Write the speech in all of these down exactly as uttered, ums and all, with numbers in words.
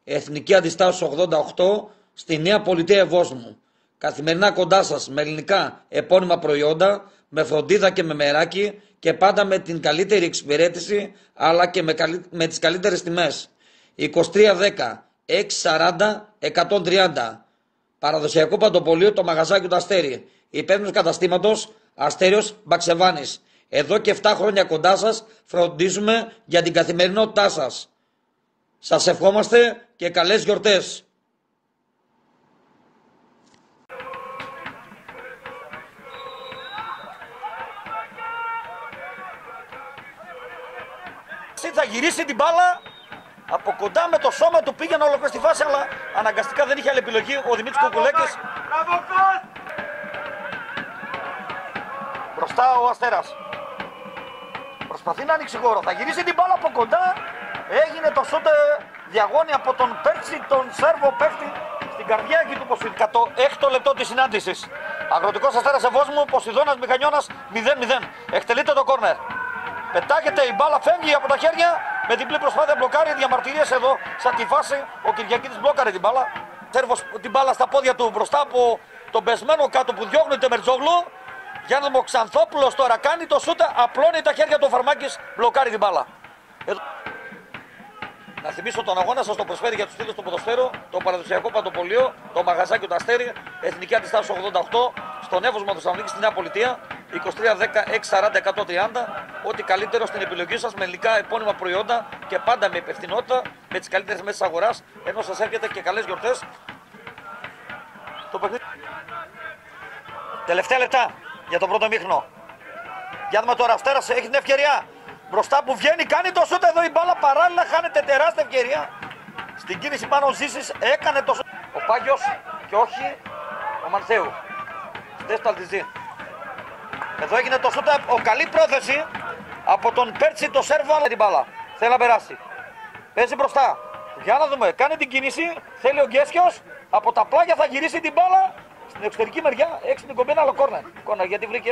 Εθνική Αντιστάσεως ογδόντα οκτώ στη Νέα Πολιτεία Ευόσμου. Καθημερινά κοντά σας με ελληνικά επώνυμα προϊόντα, με φροντίδα και με μεράκι και πάντα με την καλύτερη εξυπηρέτηση αλλά και με, καλύ... με τις καλύτερες τιμές. είκοσι τρία δέκα εξακόσια σαράντα εκατόν τριάντα. Παραδοσιακό παντοπολείο το μαγαζάκι του Αστέρι. Υπεύθυνος καταστήματος Αστέριος Μπαξεβάνης. Εδώ και επτά χρόνια κοντά σας φροντίζουμε για την καθημερινότητά σας. Σας ευχόμαστε και καλές γιορτές. Θα γυρίσει την μπάλα από κοντά με το σώμα του, πήγε να ολοκληρώσει τη φάση, αλλά αναγκαστικά δεν είχε άλλη επιλογή ο Δημήτρης Κουκουλέκης. Μπροστά ο Αστέρας. Προσπαθεί να ανοίξει χώρο. Θα γυρίσει την μπάλα από κοντά. Έγινε το σούτ διαγώνια από τον Πέρτσι, τον Σέρβο παίχτη στην καρδιά εκεί του Ποσειδώνα. Κατά το έκτο λεπτό της συνάντησης. Αγροτικός Αστέρας Ευόσμου, Ποσειδώνας Μηχανιώνας μηδέν μηδέν. Εκτελείται το κόρνερ. Πετάγεται η μπάλα, φεύγει από τα χέρια με διπλή προσπάθεια, μπλοκάρει. Διαμαρτυρίες εδώ σαν τη φάση. Ο Κυριακίδης μπλόκαρε την μπάλα. Σέρβος την μπάλα στα πόδια του μπροστά από τον πεσμένο κάτω που διώχνει το Μερτζόγλου. Για να ο Ξανθόπουλος τώρα κάνει το σούτα, απλώνει τα χέρια του Φαρμάκης, μπλοκάρει την μπάλα. Εδώ... Να θυμίσω τον αγώνα σας, το προσφέρει για τους φίλους του ποδοσφαίρου, το παραδοσιακό παντοπολείο, το μαγαζάκι του Αστέρι, Εθνική Αντιστάσεως ογδόντα οκτώ, στον Εύωσμα του Θεσσαλονίκη στη Νέα Πολιτεία, είκοσι τρία δέκα εξακόσια σαράντα εκατόν τριάντα. Ό,τι καλύτερο στην επιλογή σας με ελληνικά επώνυμα προϊόντα και πάντα με υπευθυνότητα, με τις καλύτερες τιμές της αγοράς, ενώ σας έρχεται και καλές γιορτές. Το παιχνίδι. Τελευταία λεπτά για τον πρώτο μήχρονο. Για δούμε τώρα, Αστέρας έχει την ευκαιρία. Μπροστά που βγαίνει, κάνει το σούτ εδώ η μπάλα. Παράλληλα χάνεται τεράστια ευκαιρία. Στην κίνηση πάνω ο Ζήσης έκανε το σούτ. Ο Πάγιος και όχι ο Μανθέου. Στες το Αλτιζή. Εδώ έγινε το σούτ. Ο καλή πρόθεση από τον Πέρτσι, το Σέρβο, αλλά την μπάλα. Θέλει να περάσει. Παίζει μπροστά. Για να δούμε, κάνει την κίνηση. Θέλει ο Γκέσιος. Από τα πλάγια θα γυρίσει την μπάλα. Στην εξωτερική μεριά, έξι την κομπίνα, άλλο κόρνερ. Κόρνερ γιατί βρήκε.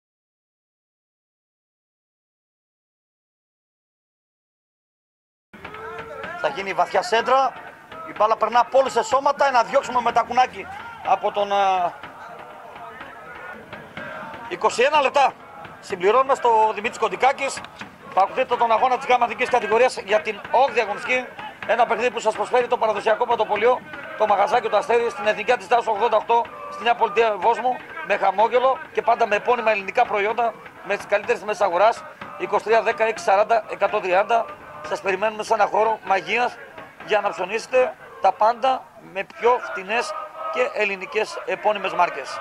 Θα γίνει η βαθιά σέντρα. Η μπάλα περνά από όλους σε σώματα. Ένα διώξουμε με τα κουνάκι από τον uh... είκοσι ένα λεπτά. Συμπληρώνουμε στο Δημήτρης Κοντικάκης. Παρακολουθείτε τον αγώνα της ΓΑΜΑ Εθνικής κατηγορίας για την όγδοη αγωνιστική. Ένα παιχνίδι που σας προσφέρει το παραδοσιακό παντοπολείο, το μαγαζάκι του Αστέρι στην Εθνική Αντιστάσεως ογδόντα οκτώ στη Νέα Πολιτεία Ευόσμου, με χαμόγελο και πάντα με επώνυμα ελληνικά προϊόντα με τις καλύτερες τιμές της αγοράς. είκοσι τρία δέκα εξακόσια σαράντα εκατόν τριάντα. Σας περιμένουμε σε ένα χώρο μαγείας για να ψωνίσετε τα πάντα με πιο φτηνές και ελληνικές επώνυμες μάρκες.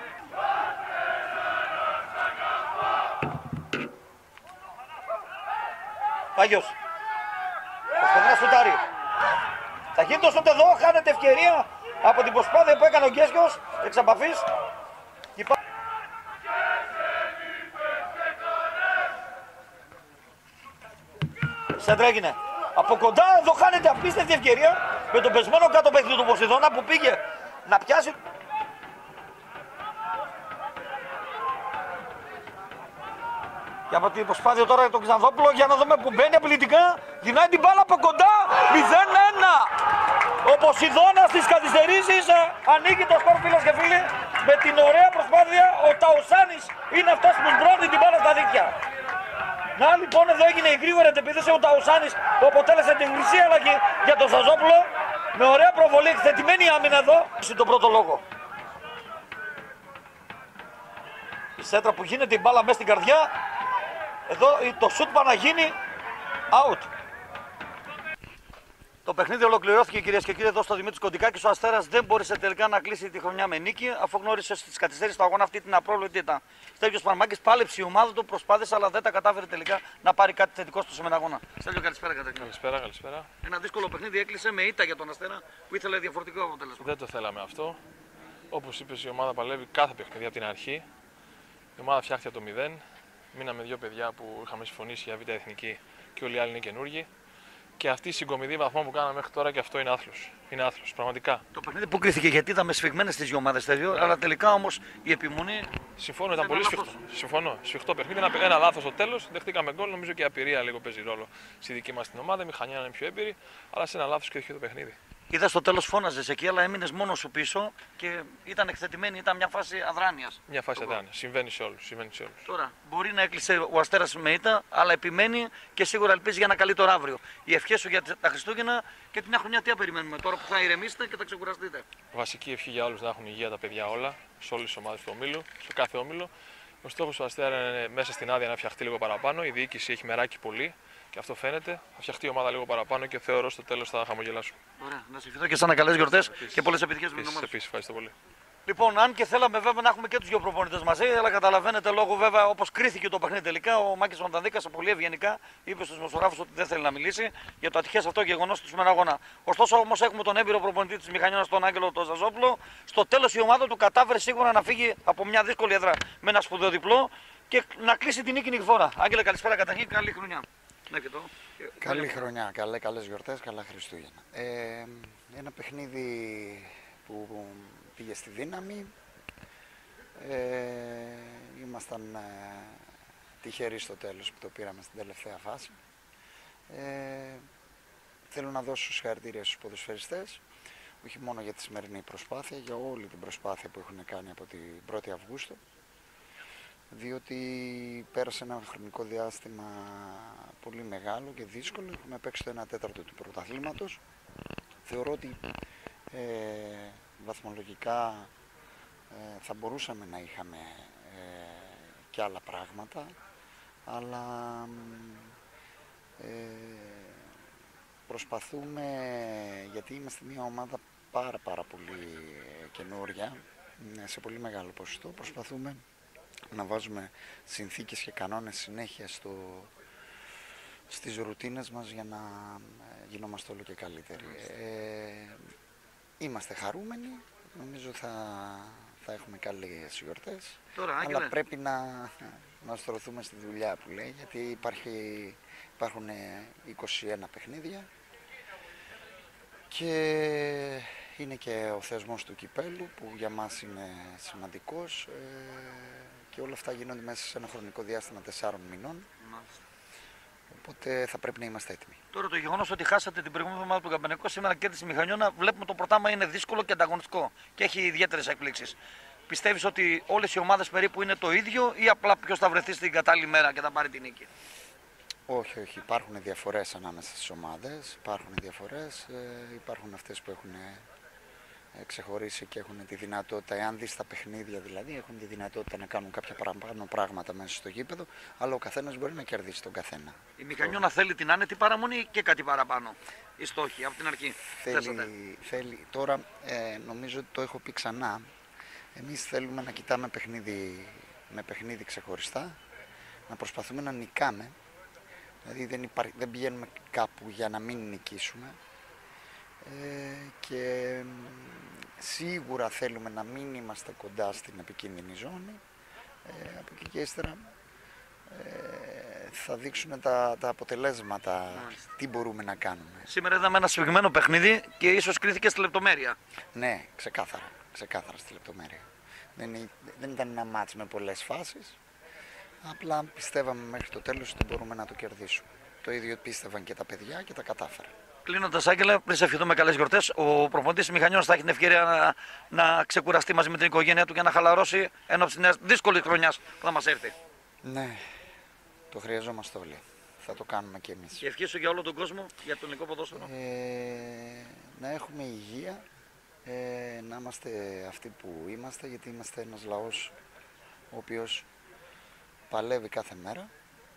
Πάγιος. Προσπαθεί να σουτάρει. Θα γίνει το σουτ εδώ, χάνεται ευκαιρία από την προσπάθεια που έκανε ο Γκέσιος εξ απαφής. Σέντρα έγινε. Από κοντά εδώ χάνεται απίστευτη ευκαιρία με τον πεσμένο κάτω παίκτη του Ποσειδώνα που πήγε να πιάσει. Και από την προσπάθεια τώρα για τον Ξανθόπουλο για να δούμε που μπαίνει απειλητικά. Δυνάει την μπάλα από κοντά. μηδέν ένα. Ο Ποσειδώνας στις καθυστερήσεις ανοίγει το σκορ, φίλες και φίλοι. Με την ωραία προσπάθεια ο Ταουσάνης είναι αυτός που σμπρώνει την μπάλα στα δίκτυα. Να λοιπόν εδώ έγινε η γρήγορη αντεπίθεση. Ο Ταουσάνης που αποτέλεσε την χρυσή αλλαγή για τον Σαζόπουλο. Με ωραία προβολή, θετημένη άμυνα εδώ. Στον πρώτο λόγο. Η σέντρα που γίνεται, η μπάλα μέσα στην καρδιά. Εδώ το σουτ πάει να γίνει out. Το παιχνίδι ολοκληρώθηκε, κυρίες και κύριοι, εδώ στο Δημήτρης Κοντικάκης. Ο Αστέρας δεν μπόρεσε τελικά να κλείσει τη χρονιά με νίκη, αφού γνώρισε στις καθυστερήσεις του αγώνα αυτή την απρόβλεπτη ήταν. Στέλιος Παρμάκης πάλεψε η ομάδα του, προσπάθησε, αλλά δεν τα κατάφερε τελικά να πάρει κάτι θετικό στο σημερινό αγώνα. Στέλιο, καλησπέρα καταρχήν. Καλησπέρα, καλησπέρα. Ένα δύσκολο παιχνίδι έκλεισε με ήττα για τον Αστέρα που ήθελε διαφορετικό αποτέλεσμα. Δεν το θέλαμε αυτό. Όπως είπες, η ομάδα παλεύει κάθε παιχνίδι από την αρχή. Η ομάδα φτιάχτηκε το μηδέν. Μείναμε δύο παιδιά που είχαμε συμφωνήσει για Β' Εθνική και όλοι οι άλλοι είναι καινούργοι. Και αυτή η συγκομιδή βαθμών που κάναμε μέχρι τώρα και αυτό είναι άθλος. Είναι άθλος, πραγματικά. Το παιχνίδι που κρίθηκε γιατί είδαμε σφιγμένες τις δύο ομάδες τέτοιο, αλλά τελικά όμως η επιμονή. Συμφωνώ, ήταν Ένα πολύ λάθος. σφιχτό. Συμφωνώ. Σφιχτό παιχνίδι. Ένα, ένα λάθος στο τέλος. Δεχτήκαμε γκολ. Νομίζω και η απειρία λίγο παίζει ρόλο στη δική μας την ομάδα. Η μηχανία είναι πιο έμπειρη. Αλλά σε ένα λάθος κρίθηκε το παιχνίδι. Είδα στο τέλος φώναζες εκεί, αλλά έμεινες μόνος σου πίσω και ήταν εκθετημένη, ήταν μια φάση αδράνειας. Μια φάση αδράνεια. Συμβαίνει σε όλους. Συμβαίνει σε όλους. Τώρα μπορεί να έκλεισε ο Αστέρας με ήττα, αλλά επιμένει και σίγουρα ελπίζει για ένα καλύτερο αύριο. Οι ευχές σου για τα Χριστούγεννα και την μια χρονιά τι περιμένουμε τώρα που θα ηρεμήσετε και θα ξεκουραστείτε. Βασική ευχή για όλους να έχουν υγεία τα παιδιά όλα, σε όλες τις ομάδες του ομίλου, σε κάθε όμιλο. Ο στόχος του Αστέρα είναι μέσα στην άδεια να φτιαχτεί λίγο παραπάνω. Η διοίκηση έχει μεράκι πολύ και αυτό φαίνεται. Θα φτιαχτεί η ομάδα λίγο παραπάνω και θεωρώ στο τέλος θα χαμογελάσουμε. Ωραία, να σε ευχηθώ και σαν καλές γιορτές και πολλές επιτυχίες με την ομάδα. Επίσης, ευχαριστώ πολύ. Λοιπόν, αν και θέλαμε βέβαια να έχουμε και τους δύο προπονητές μαζί, αλλά καταλαβαίνετε λόγω βέβαια όπως κρίθηκε το παιχνίδι τελικά, ο Μάκης Μαντανδίκας πολύ ευγενικά είπε στους δημοσιογράφους ότι δεν θέλει να μιλήσει για το ατυχές αυτό γεγονός του σημερινού αγώνα. Ωστόσο όμως έχουμε τον έμπειρο προπονητή της Μηχανιώνας, τον Άγγελο τον Ζαζόπουλο. Στο τέλος η ομάδα του κατάφερε σίγουρα να φύγει από μια δύσκολη έδρα με ένα σπουδαίο διπλό και να κλείσει την νίκη νικηφόρα. Άγγελε, καλησπέρα καταρχήν, καλή χρονιά. Ναι, και το. Καλή χρονιά, καλέ, καλές γιορτές, καλά Χριστούγεννα. Ε, ένα παιχνίδι που πήγε στη δύναμη. Ε, ήμασταν ε, τυχεροί στο τέλος που το πήραμε στην τελευταία φάση. Ε, θέλω να δώσω συγχαρητήρια στους ποδοσφαιριστές, όχι μόνο για τη σημερινή προσπάθεια, για όλη την προσπάθεια που έχουν κάνει από την πρώτη Αυγούστου, διότι πέρασε ένα χρονικό διάστημα πολύ μεγάλο και δύσκολο. Έχουμε παίξει το ένα τέταρτο του πρωταθλήματος. Θεωρώ ότι ε, βαθμολογικά ε, θα μπορούσαμε να είχαμε ε, και άλλα πράγματα, αλλά ε, προσπαθούμε, γιατί είμαστε μια ομάδα πάρα πάρα πολύ καινούρια, σε πολύ μεγάλο ποσοστό, προσπαθούμε να βάζουμε συνθήκες και κανόνες συνέχεια στο, στις ρουτίνες μας για να γινόμαστε όλο και καλύτεροι. Ε, είμαστε χαρούμενοι, νομίζω θα, θα έχουμε καλές γιορτές, Τώρα, αλλά πρέπει να, να στρωθούμε στη δουλειά που λέει, γιατί υπάρχει, υπάρχουν είκοσι ένα παιχνίδια και είναι και ο θεσμός του κυπέλου που για μας είναι σημαντικός ε, και όλα αυτά γίνονται μέσα σε ένα χρονικό διάστημα τεσσάρων μηνών. Μάλιστα. Οπότε θα πρέπει να είμαστε έτοιμοι. Τώρα το γεγονός ότι χάσατε την προηγούμενη εβδομάδα του Καμπανικό, σήμερα κέρδισε η Μηχανιώνα, βλέπουμε το πρωτάθλημα είναι δύσκολο και ανταγωνιστικό και έχει ιδιαίτερες εκπλήξεις. Πιστεύεις ότι όλες οι ομάδες περίπου είναι το ίδιο ή απλά ποιος θα βρεθεί στην κατάλληλη μέρα και θα πάρει την νίκη? Όχι, όχι. Υπάρχουν διαφορές ανάμεσα στις ομάδες. Υπάρχουν διαφορές. Ε, υπάρχουν αυτές που έχουν ε, ξεχωρίσει και έχουν τη δυνατότητα, εάν δεις τα παιχνίδια δηλαδή, έχουν τη δυνατότητα να κάνουν κάποια παραπάνω πράγματα μέσα στο γήπεδο, αλλά ο καθένας μπορεί να κερδίσει τον καθένα. Η Μηχανιώνα θέλει την άνετη παραμονή και κάτι παραπάνω. Οι στόχοι από την αρχή. Θέλει, θέλει. Τώρα ε, νομίζω ότι το έχω πει ξανά. Εμείς θέλουμε να κοιτάμε παιχνίδι με παιχνίδι ξεχωριστά, να προσπαθούμε να νικάμε. Δηλαδή δεν, υπά... δεν πηγαίνουμε κάπου για να μην νικήσουμε ε, και σίγουρα θέλουμε να μην είμαστε κοντά στην επικίνδυνη ζώνη. Ε, από εκεί και ύστερα ε, θα δείξουν τα, τα αποτελέσματα, Μάλιστα. τι μπορούμε να κάνουμε. Σήμερα είδαμε ένα σφιγμένο παιχνίδι και ίσως κρίθηκε στη λεπτομέρεια. Ναι, ξεκάθαρα, ξεκάθαρα στη λεπτομέρεια. Δεν, δεν ήταν ένα μάτς με πολλές φάσεις. Απλά πιστεύαμε μέχρι το τέλος ότι μπορούμε να το κερδίσουμε. Το ίδιο πίστευαν και τα παιδιά και τα κατάφεραν. Κλείνοντας, Άγγελε, πριν σε ευχηθούμε καλές γιορτές, ο προπονητής Μηχανιώνας θα έχει την ευκαιρία να, να ξεκουραστεί μαζί με την οικογένειά του και να χαλαρώσει ενώπιση της δύσκολης χρονιάς που θα μας έρθει. Ναι, το χρειαζόμαστε όλοι. Θα το κάνουμε κι εμείς. Και ευχή σου για όλο τον κόσμο, για το ελληνικό ποδόσφαιρο. Ε, να έχουμε υγεία, ε, να είμαστε αυτοί που είμαστε, γιατί είμαστε ένας λαός ο οποίος παλεύει κάθε μέρα.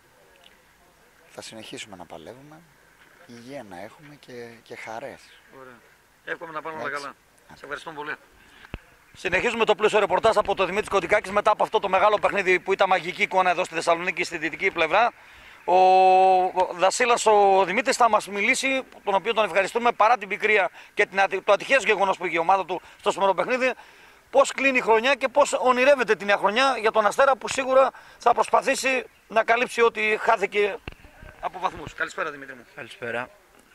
Θα συνεχίσουμε να παλεύουμε, υγεία να έχουμε και, και χαρές. Ωραία. Εύχομαι να πάμε όλα καλά. Σε ευχαριστούμε πολύ. Συνεχίζουμε το πλούσιο ρεπορτάζ από το Δημήτρη Κοντικάκης μετά από αυτό το μεγάλο παιχνίδι που ήταν μαγική εικόνα εδώ στη Θεσσαλονίκη, στη δυτική πλευρά. Ο Δασίλας ο Δημήτρης θα μας μιλήσει, τον οποίο τον ευχαριστούμε παρά την πικρία και την, το ατυχές γεγονός που είχε η ομάδα του στο σημερινό παιχνίδι. Πώς κλείνει η χρονιά και πώς ονειρεύεται τη νέα χρονιά για τον Αστέρα που σίγουρα θα προσπαθήσει να καλύψει ό,τι χάθηκε από βαθμούς. Καλησπέρα Δημήτρη μου. Καλησπέρα.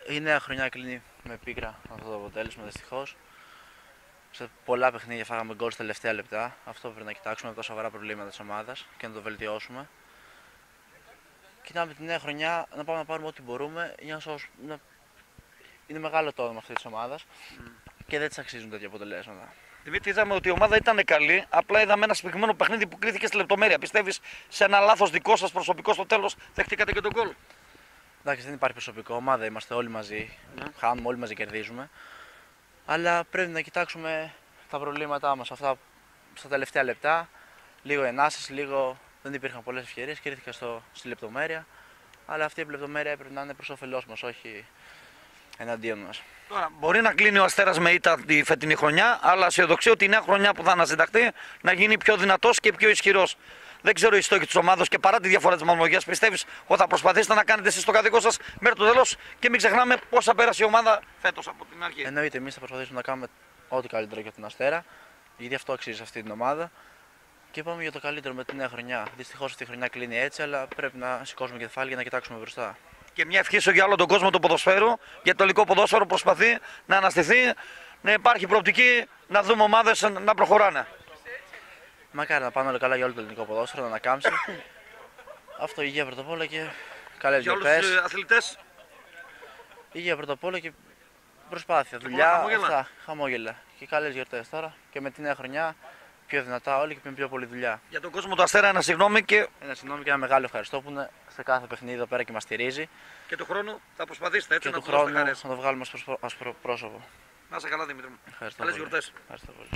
Η νέα χρονιά κλείνει με πίκρα αυτό το αποτέλεσμα, δυστυχώς. Σε πολλά παιχνίδια φάγαμε γκολ στα τελευταία λεπτά. Αυτό πρέπει να κοιτάξουμε από τα σοβαρά προβλήματα της ομάδας και να το βελτιώσουμε. Κοιτάμε τη νέα χρονιά να πάμε να πάρουμε ό,τι μπορούμε για να σώσουμε. Να... Είναι μεγάλο το όνομα αυτή της ομάδας mm. και δεν της αξίζουν τέτοια αποτελέσματα. Δημήτρη, είδαμε ότι η ομάδα ήταν καλή. Απλά είδαμε ένα συγκεκριμένο παιχνίδι που κρίθηκε στη λεπτομέρεια. Πιστεύεις σε ένα λάθος δικό σας προσωπικό στο τέλος δεχτήκατε και τον γκολ? Εντάξει, δεν υπάρχει προσωπικό. Ομάδα είμαστε όλοι μαζί. Yeah. Χάνουμε, όλοι μαζί κερδίζουμε. Αλλά πρέπει να κοιτάξουμε τα προβλήματά μας αυτά στα τελευταία λεπτά. Λίγο ενάσεις, λίγο δεν υπήρχαν πολλές ευκαιρίες. Κρίθηκα στο, στη λεπτομέρεια. Αλλά αυτή η λεπτομέρεια έπρεπε να είναι προς όφελός μας, όχι εναντίον μας. Τώρα, μπορεί να κλείνει ο Αστέρας με ήττα τη φετινή χρονιά, αλλά αισιοδοξεί ότι η νέα χρονιά που θα αναζηταχθεί να γίνει πιο δυνατός και πιο ισχυρός. Δεν ξέρω οι στόχοι της ομάδας και παρά τη διαφορά της βαθμολογίας, πιστεύεις ότι θα προσπαθήσετε να κάνετε εσείς το καθήκον σας μέχρι το τέλος και μην ξεχνάμε πώς θα πέρασε η ομάδα φέτος από την αρχή. Εννοείται, εμείς θα προσπαθήσουμε να κάνουμε ό,τι καλύτερο για τον Αστέρα, γιατί αυτό αξίζει σε αυτή την ομάδα. Και πάμε για το καλύτερο με τη νέα χρονιά. Δυστυχώς αυτή η χρονιά κλείνει έτσι, αλλά πρέπει να σηκώσουμε κεφάλι για να κοιτάξουμε μπροστά. Και μια ευχή για όλο τον κόσμο του ποδοσφαίρου, για το ελληνικό ποδόσφαιρο προσπαθεί να αναστηθεί, να υπάρχει προοπτική να δούμε ομάδες να προχωράνε. Μακάρι να πάνε όλα καλά για όλο το ελληνικό ποδόσφαιρο, να ανακάμψει. Αυτό υγεία πρώτα απ' όλα και καλές γιορτές. Για όλους τους αθλητές. Υγεία πρώτα απ' όλα και προσπάθεια, και δουλειά, χαμόγελα. Αυτά, χαμόγελα. Και καλές γιορτές τώρα και με τη νέα χρονιά πιο δυνατά όλοι και με πιο πολλή δουλειά. Για τον κόσμο του Αστέρα ένα συγγνώμη και... Ένα συγγνώμη και ένα μεγάλο ευχαριστώ που είναι σε κάθε παιχνίδι εδώ πέρα και μας στηρίζει. Και του χρόνου θα προσπαθήσετε έτσι και να του του δώσετε χρόνου χαρές. να το βγάλουμε ως πρόσωπο. Να είσαι καλά, Δημήτρη μου. Ευχαριστώ Καλές πολύ. γιορτές. Ευχαριστώ πολύ.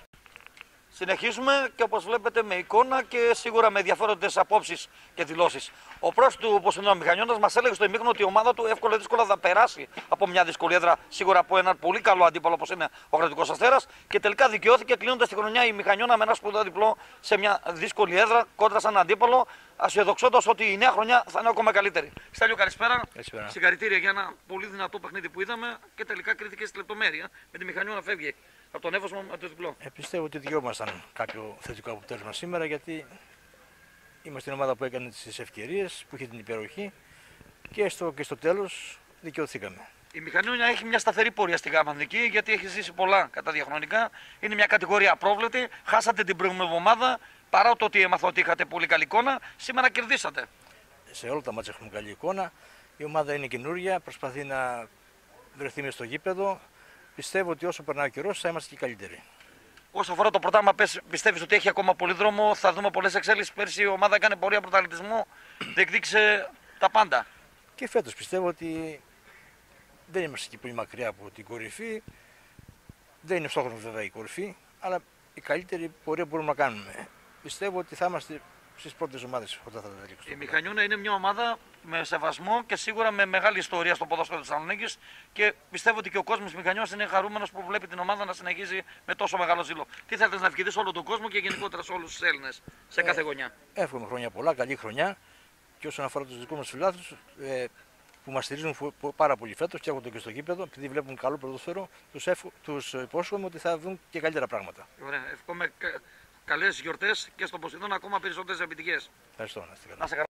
Συνεχίζουμε και όπως βλέπετε με εικόνα και σίγουρα με ενδιαφέροντες απόψεις και δηλώσεις. Ο πρόεδρος του Ποσειδώνα Μηχανιώτας μας έλεγε στο ημίχρονο ότι η ομάδα του εύκολα ή δύσκολα θα περάσει από μια δύσκολη έδρα, σίγουρα από έναν πολύ καλό αντίπαλο όπως είναι ο Κρατικός Αστέρας. Και τελικά δικαιώθηκε κλείνοντας τη χρονιά η Μηχανιώνα με ένα σπουδαίο διπλό σε μια δύσκολη έδρα κόντρα σε έναν αντίπαλο, αισιοδοξώντας ότι η νέα χρονιά θα είναι ακόμα καλύτερη. Στέλιο, καλησπέρα. Καλησπέρα. Συγχαρητήρια για ένα πολύ δυνατό παιχνίδι που είδαμε και τελικά κρίθηκε στη λεπτομέρεια με τη Μηχανιώνα να φεύγει από τον έβασμο με το διπλό. Ε, πιστεύω ότι δικαιούμασταν κάποιο θετικό αποτέλεσμα σήμερα, γιατί είμαστε η ομάδα που έκανε τις ευκαιρίες, που είχε την υπεροχή και στο, και στο τέλος δικαιωθήκαμε. Η Μηχανιώνα έχει μια σταθερή πορεία στη Γάμα Εθνική, γιατί έχει ζήσει πολλά κατά διαχρονικά. Είναι μια κατηγορία απρόβλεπτη. Χάσατε την προηγούμενη εβδομάδα, παρά το ότι έμαθα ότι είχατε πολύ καλή εικόνα. Σήμερα κερδίσατε. Σε όλα τα μάτια έχουμε καλή εικόνα. Η ομάδα είναι καινούρια, προσπαθεί να βρεθεί μες στο γήπεδο. Πιστεύω ότι όσο περνάει ο καιρός θα είμαστε και καλύτεροι. Όσο αφορά το πρωτάθλημα, πιστεύεις ότι έχει ακόμα πολύ δρόμο, θα δούμε πολλές εξέλιξεις? Πέρσι η ομάδα έκανε πορεία πρωταθλητισμού, διεκδίκησε τα πάντα. Και φέτος πιστεύω ότι δεν είμαστε και πολύ μακριά από την κορυφή. Δεν είναι στόχος μας βέβαια η κορυφή, αλλά η καλύτερη πορεία που μπορούμε να κάνουμε. Πιστεύω ότι θα είμαστε στις πρώτες ομάδες όταν θα τα δείξουμε. Η Μηχανιώνα είναι μια ομάδα με σεβασμό και σίγουρα με μεγάλη ιστορία στο ποδόσφαιρο της Θεσσαλονίκης και πιστεύω ότι και ο κόσμος της Μηχανιώνας είναι χαρούμενος που βλέπει την ομάδα να συνεχίζει με τόσο μεγάλο ζήλο. Τι θέλετε να ευχηθείς όλο τον κόσμο και γενικότερα σε όλους τους Έλληνες σε κάθε ε, γωνιά? Εύχομαι χρόνια πολλά, καλή χρονιά, και όσον αφορά τους δικούς μας φιλάθλους ε, που μας στηρίζουν πάρα πολύ φέτος και έρχονται και στο γήπεδο, επειδή βλέπουν καλό ποδόσφαιρο, τους, τους υπόσχομαι ότι θα δουν και καλύτερα πράγματα. Ωραία, εύχομαι καλές γιορτές και στον Ποσειδώνα ακόμα περισσότερες επιτυχίες. Ευχαριστώ. Να είστε καλά.